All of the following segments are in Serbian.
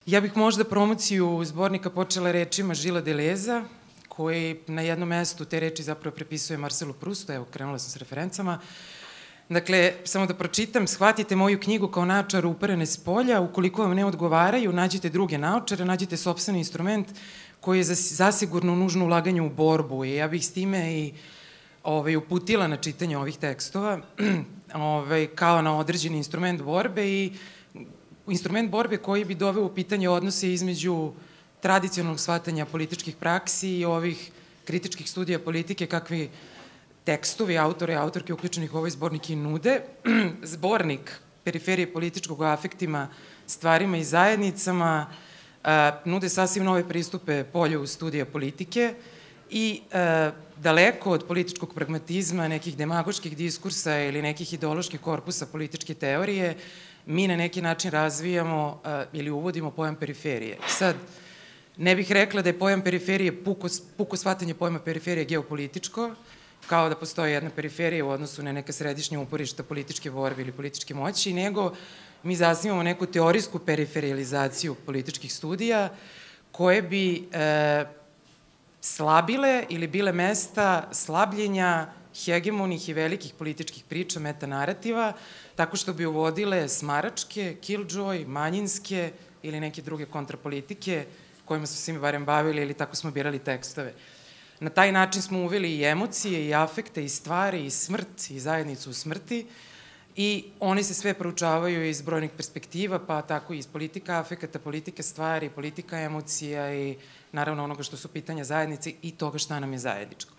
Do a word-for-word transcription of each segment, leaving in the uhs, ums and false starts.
Ja bih možda promociju zbornika počela rečima Žila Deleza, koji na jednom mestu te reči zapravo prepisuje Marcelu Prustu, evo, krenula sam s referencama. Dakle, samo da pročitam, shvatite moju knjigu kao naočar uperene s polja, ukoliko vam ne odgovaraju, nađite druge naočare, nađite sopstveni instrument koji je zasigurno nužno ulaganje u borbu i ja bih s time i ovaj, uputila na čitanje ovih tekstova ovaj, kao na određeni instrument borbe i instrument borbe koji bi doveo u pitanje odnose između tradicionalnog shvatanja političkih praksi i ovih kritičkih studija politike kakvi tekstovi, autore i autorke uključenih u ovaj zbornik i nude. Zbornik Periferije političkog o afektima, stvarima i zajednicama nude sasvim nove pristupe polju studija politike i daleko od političkog pragmatizma, nekih demagoških diskursa ili nekih ideoloških korpusa političke teorije, mi na neki način razvijamo ili uvodimo pojam periferije. Sad, ne bih rekla da je pojam periferije puko, puko shvatanje pojma periferije geopolitičko, kao da postoji jedna periferija u odnosu na neka središnja uporišta političke borbe ili političke moći, nego mi zasnivamo neku teorijsku periferijalizaciju političkih studija koje bi e, slabile ili bile mesta slabljenja hegemonih i velikih političkih priča, metanarativa, tako što bi uvodile smaračke, killjoy, manjinske ili neke druge kontrapolitike kojima smo se mi barem bavili ili tako smo birali tekstove. Na taj način smo uveli i emocije, i afekte, i stvari, i smrt, i zajednicu u smrti i oni se sve proučavaju iz brojnih perspektiva, pa tako i iz politika afekata, politika stvari, politika emocija i naravno onoga što su pitanja zajednice i toga šta nam je zajedničko.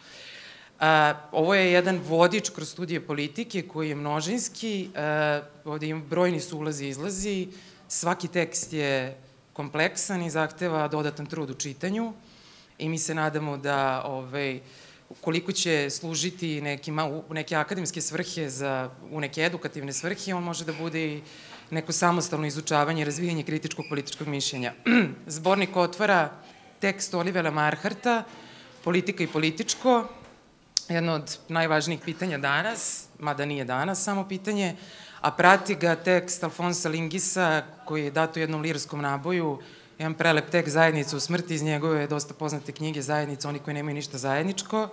A, ovo je jedan vodič kroz studije politike koji je množinski, a, ovde ima brojni su ulazi i izlazi, svaki tekst je kompleksan i zahteva dodatan trud u čitanju i mi se nadamo da ovaj, koliko će služiti neki, u neke akademske svrhe, za, u neke edukativne svrhe, on može da bude i neko samostalno izučavanje i razvijanje kritičkog političkog mišljenja. Zbornik otvara tekst Olivera Marharta, Politika i političko, jedno od najvažnijih pitanja danas, mada nije danas samo pitanje, a prati ga tekst Alfonsa Lingisa, koji je dat u jednom lirskom naboju, jedan prelep tekst Zajednica u smrti, iz njegove dosta poznate knjige Zajednica, oni koji nemaju ništa zajedničko.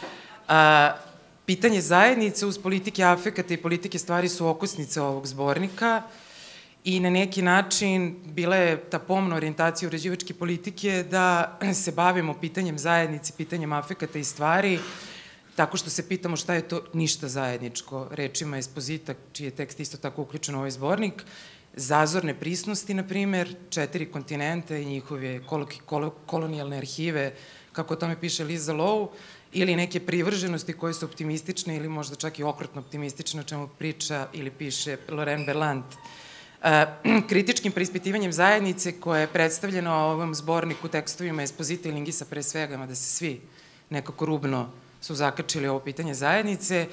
A, pitanje zajednice uz politike afekata i politike stvari su okosnice ovog zbornika i na neki način bila je ta pomna orijentacija uređivačke politike da se bavimo pitanjem zajednice, pitanjem afekata i stvari, tako što se pitamo šta je to ništa zajedničko, rečima Espozita, čiji je tekst isto tako uključen u ovaj zbornik, Zazorne prisnosti, na primer, četiri kontinenta i njihove kolonijalne arhive, kako o tome piše Liza Lowe, ili neke privrženosti koje su optimistične ili možda čak i okrutno optimistične, o čemu priča ili piše Laurent Berlant. Kritičkim preispitivanjem zajednice koja je predstavljena u ovom zborniku tekstovima Espozita i Lingisa pre svega, mada se svi nekako rubno su zakačili ovo pitanje zajednice,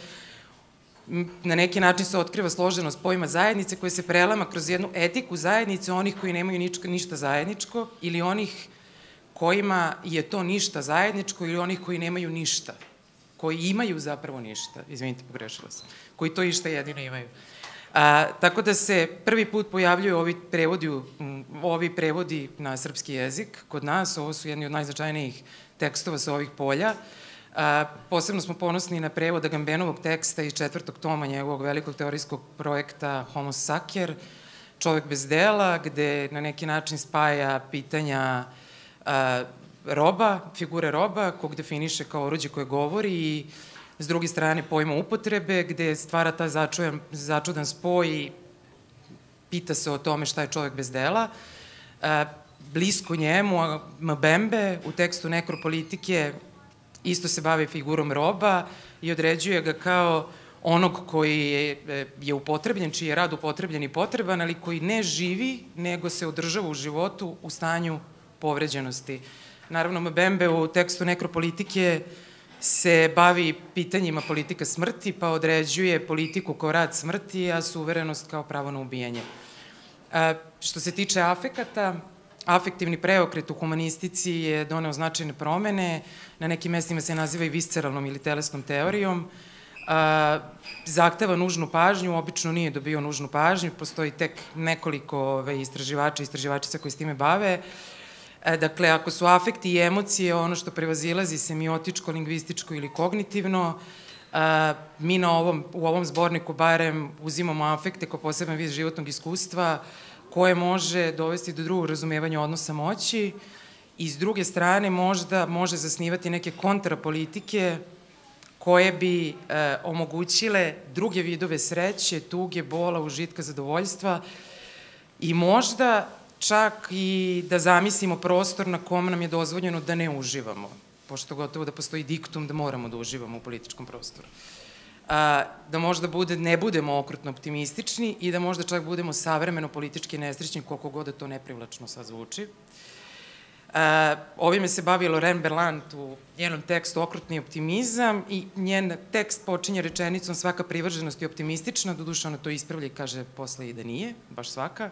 na neki način se otkriva složenost pojma zajednice koja se prelama kroz jednu etiku zajednice onih koji nemaju ništa zajedničko ili onih kojima je to ništa zajedničko ili onih koji nemaju ništa, koji imaju zapravo ništa, izvinite, pogrešila sam, koji to išta jedino imaju. A, tako da se prvi put pojavljuju ovi prevodi, ovi prevodi na srpski jezik kod nas, ovo su jedni od najznačajnijih tekstova sa ovih polja. A, posebno smo ponosni na prevod Agambenovog teksta iz četvrtog toma njegovog velikog teorijskog projekta Homo Sacer, Čovek bez dela, gde na neki način spaja pitanja a, roba, figure roba, kog definiše kao oruđe koje govori i s druge strane pojma upotrebe, gde stvara ta začudan, začudan spoj i pita se o tome šta je čovek bez dela. A, blisko njemu, Mbembe, u tekstu Nekropolitike, isto se bavi figurom roba i određuje ga kao onog koji je, je upotrebljen, čiji je rad upotrebljen i potreban, ali koji ne živi, nego se održava u životu u stanju povređenosti. Naravno, Mbembe u tekstu Nekropolitike se bavi pitanjima politika smrti, pa određuje politiku kao rad smrti, a suverenost kao pravo na ubijanje. A, što se tiče afekata, afektivni preokret u humanistici je doneo značajne promene, na nekim mestima se naziva i visceralnom ili telesnom teorijom, zahteva nužnu pažnju, obično nije dobio nužnu pažnju, postoji tek nekoliko istraživača i istraživačica koji s time bave. Dakle, ako su afekti i emocije ono što prevazilazi semiotičko, lingvističko ili kognitivno, mi na ovom, u ovom zborniku barem uzimamo afekte kao poseban vid životnog iskustva koje može dovesti do drugog razumevanja odnosa moći i s druge strane možda može zasnivati neke kontrapolitike koje bi e, omogućile druge vidove sreće, tuge, bola, užitka, zadovoljstva i možda čak i da zamislimo prostor na kom nam je dozvoljeno da ne uživamo, pošto gotovo da postoji diktum da moramo da uživamo u političkom prostoru. A, da možda bude, ne budemo okrutno optimistični i da možda čak budemo savremeno politički nesrećni, koliko god da to neprivlačno sad zvuči. A, ovime se bavi Lorraine Berlant u njenom tekstu Okrutni optimizam i njen tekst počinje rečenicom svaka privrženost je optimistična, doduše ona to ispravlja i kaže posle i da nije, baš svaka.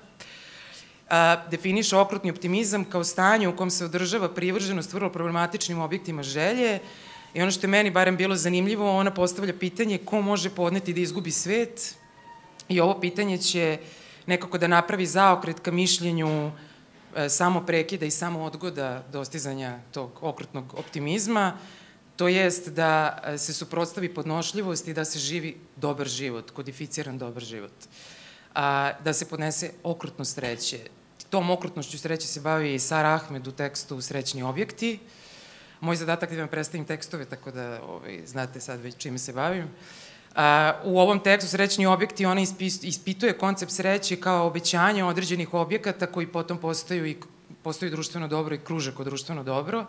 A, definiše okrutni optimizam kao stanje u kom se održava privrženost vrlo problematičnim objektima želje i ono što je meni barem bilo zanimljivo, ona postavlja pitanje ko može podneti da izgubi svet i ovo pitanje će nekako da napravi zaokret ka mišljenju e, samo prekida i samo odgoda dostizanja tog okrutnog optimizma, to jest da se suprotstavi podnošljivost i da se živi dobar život, kodificiran dobar život, a, da se podnese okrutnost sreće. Tom okrutnošću sreće se bavi i Sara Ahmed u tekstu Srećni objekti. Moj zadatak je da vam predstavim tekstove, tako da ovaj, znate sad već čime se bavim. A, u ovom tekstu Srećni objekti ona ispituje koncept sreće kao obećanje određenih objekata koji potom postaju, i, postaju društveno dobro i kruže kod društveno dobro.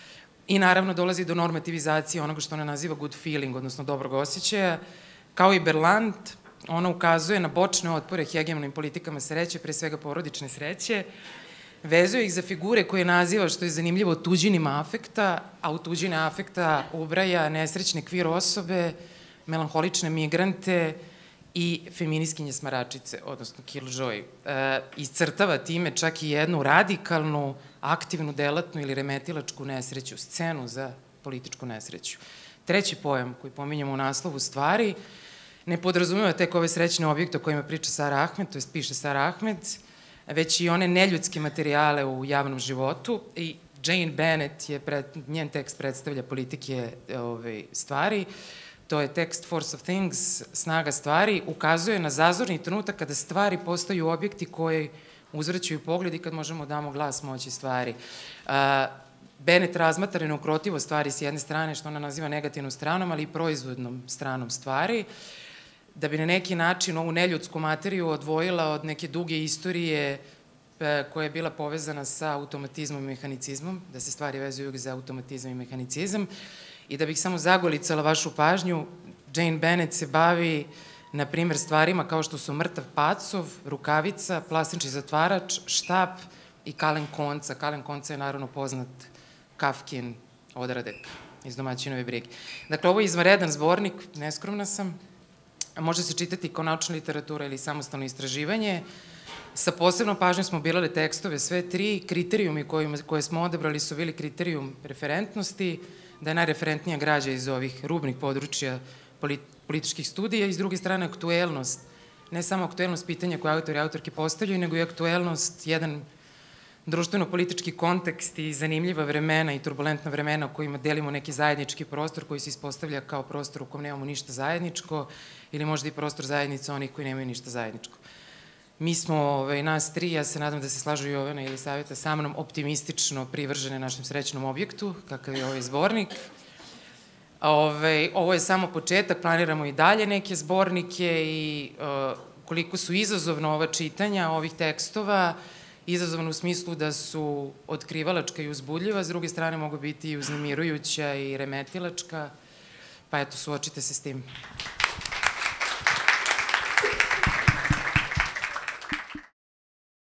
I naravno dolazi do normativizacije onoga što ona naziva good feeling, odnosno dobrog osjećaja. Kao i Berlant, ona ukazuje na bočne otpore hegemonim politikama sreće, pre svega porodične sreće, vezuje ih za figure koje naziva, što je zanimljivo, tuđinima afekta, a u tuđine afekta ubraja nesrećne kvir osobe, melanholične migrante i feminiskinje smaračice, odnosno killjoy. E, iscrtava time čak i jednu radikalnu, aktivnu, delatnu ili remetilačku nesreću, scenu za političku nesreću. Treći pojam koji pominjamo u naslovu stvari ne podrazumeva tek ove srećne objekte o kojima priča Sara Ahmed, to je piše Sara Ahmed, već i one neljudske materijale u javnom životu i Jane Bennett, je pred, njen tekst predstavlja politike ove, stvari, to je tekst Force of Things, snaga stvari, ukazuje na zazorni trenutak kada stvari postaju objekti koji uzvraćaju pogled i kad možemo damo glas moći stvari. A, Bennett razmatra neukrotivo stvari s jedne strane, što ona naziva negativnom stranom, ali i proizvodnom stranom stvari, da bi na neki način ovu neljudsku materiju odvojila od neke duge istorije koja je bila povezana sa automatizmom i mehanicizmom, da se stvari vezuju za automatizam i mehanicizam. I da bih samo zagolicala vašu pažnju, Jane Bennett se bavi, na primer, stvarima kao što su mrtav pacov, rukavica, plastični zatvarač, štap i kalen konca. Kalen konca je naravno poznat Kafkin odradek iz Domaćinove brige. Dakle, ovo je izvanredan zbornik, neskromna sam, može se čitati kao naučna literatura ili samostalno istraživanje. Sa posebnom pažnjom smo birali tekstove, sve tri. Kriterijumi koje smo odabrali su bili kriterijum referentnosti, da je najreferentnija građa iz ovih rubnih područja političkih studija i s druge strane aktuelnost, ne samo aktuelnost pitanja koje autori i autorke postavljaju, nego i aktuelnost, jedan društveno-politički kontekst i zanimljiva vremena i turbulentna vremena u kojima delimo neki zajednički prostor koji se ispostavlja kao prostor u kom nemamo ništa zajedničko ili možda i prostor zajednica onih koji nemaju ništa zajedničko. Mi smo, ovaj, nas tri, ja se nadam da se slažu Jovana ili Saveta sa mnom, optimistično privržene našem srećnom objektu, kakav je ovaj zbornik. Ove, ovo je samo početak, planiramo i dalje neke zbornike i uh, koliko su izazovno ova čitanja ovih tekstova, izazovno u smislu da su otkrivalačka i uzbudljiva, s druge strane mogu biti i uznemirujuća i remetilačka, pa eto, suočite se s tim.